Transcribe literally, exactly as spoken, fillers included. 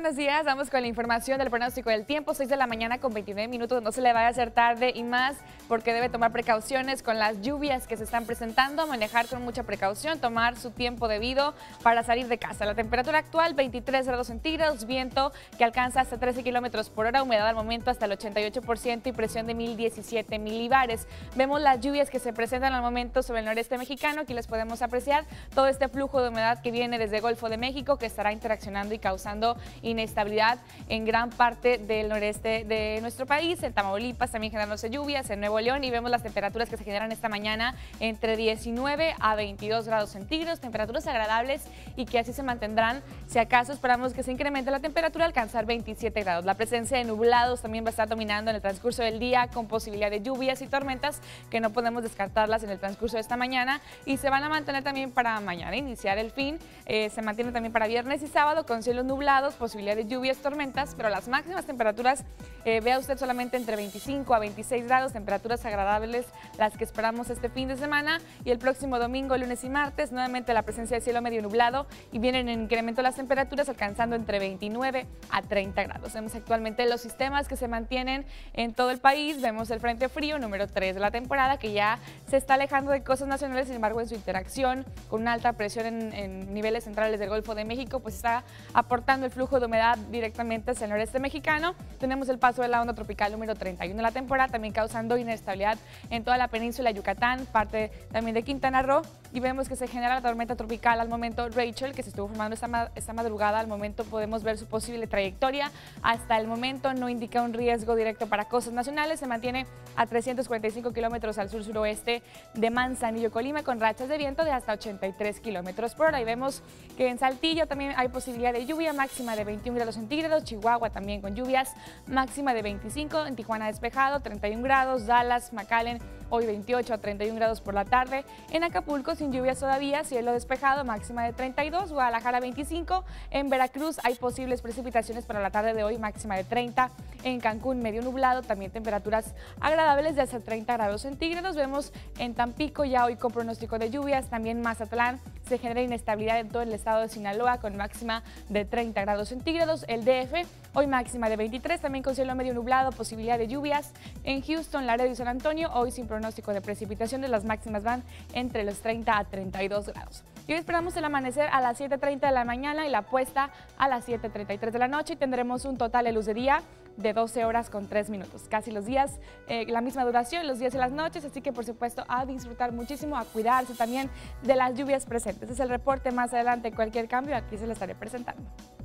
buenos días. Vamos con la información del pronóstico del tiempo. seis de la mañana con veintinueve minutos. No se le vaya a hacer tarde y más porque debe tomar precauciones con las lluvias que se están presentando. Manejar con mucha precaución, tomar su tiempo debido para salir de casa. La temperatura actual veintitrés grados centígrados, viento que alcanza hasta trece kilómetros por hora, humedad al momento hasta el ochenta y ocho por ciento y presión de mil diecisiete milibares. Vemos las lluvias que se presentan al momento sobre el noreste mexicano. Aquí les podemos apreciar todo este flujo de humedad que viene desde el Golfo de México, que estará interaccionando y causando inestabilidad en gran parte del noreste de nuestro país. En Tamaulipas también generándose lluvias, en Nuevo León, y vemos las temperaturas que se generan esta mañana entre diecinueve a veintidós grados centígrados, temperaturas agradables y que así se mantendrán. Si acaso esperamos que se incremente la temperatura, alcanzar veintisiete grados. La presencia de nublados también va a estar dominando en el transcurso del día, con posibilidad de lluvias y tormentas que no podemos descartarlas en el transcurso de esta mañana, y se van a mantener también para mañana, iniciar el fin. Eh, se mantiene también para viernes y sábado con cielos nublados, posibilidad de lluvias, tormentas, pero las máximas temperaturas, eh, vea usted, solamente entre veinticinco a veintiséis grados, temperaturas agradables las que esperamos este fin de semana. Y el próximo domingo, lunes y martes, nuevamente la presencia de cielo medio nublado y vienen en incremento las temperaturas, alcanzando entre veintinueve a treinta grados. Vemos actualmente los sistemas que se mantienen en todo el país. Vemos el frente frío número tres de la temporada, que ya se está alejando de costas nacionales. Sin embargo, en su interacción con una alta presión en, en niveles centrales del Golfo de México, pues está aportando el flujo de humedad directamente hacia el noreste mexicano. Tenemos el paso de la onda tropical número treinta y uno de la temporada, también causando inestabilidad en toda la península de Yucatán, parte también de Quintana Roo, y vemos que se genera la tormenta tropical al momento Rachel, que se estuvo formando esta, ma esta madrugada. Al momento podemos ver su posible trayectoria. Hasta el momento no indica un riesgo directo para costas nacionales. Se mantiene a trescientos cuarenta y cinco kilómetros al sur-suroeste de Manzanillo, Colima, con rachas de viento de hasta ochenta y tres kilómetros por hora. Y vemos que en Saltillo también hay posibilidad de lluvia, máxima de veintiún grados centígrados. Chihuahua también con lluvias, máxima de veinticinco. En Tijuana despejado, treinta y un grados. Dallas, McAllen, hoy veintiocho a treinta y un grados por la tarde. En Acapulco sin lluvias todavía, cielo despejado, máxima de treinta y dos. Guadalajara veinticinco. En Veracruz hay posibles precipitaciones para la tarde de hoy, máxima de treinta. En Cancún medio nublado, también temperaturas agradables de hasta treinta grados centígrados. Vemos en Tampico ya hoy con pronóstico de lluvias. También Mazatlán se genera inestabilidad en todo el estado de Sinaloa con máxima de treinta grados centígrados. El D F hoy máxima de veintitrés, también con cielo medio nublado, posibilidad de lluvias. En Houston, Laredo y San Antonio hoy sin pronóstico de precipitaciones, las máximas van entre los treinta a treinta y dos grados. Y hoy esperamos el amanecer a las siete treinta de la mañana y la puesta a las siete treinta y tres de la noche, y tendremos un total de luz de día de doce horas con tres minutos. Casi los días, eh, la misma duración, los días y las noches, así que por supuesto a disfrutar muchísimo, a cuidarse también de las lluvias presentes. Este es el reporte. Más adelante, cualquier cambio aquí se lo estaré presentando.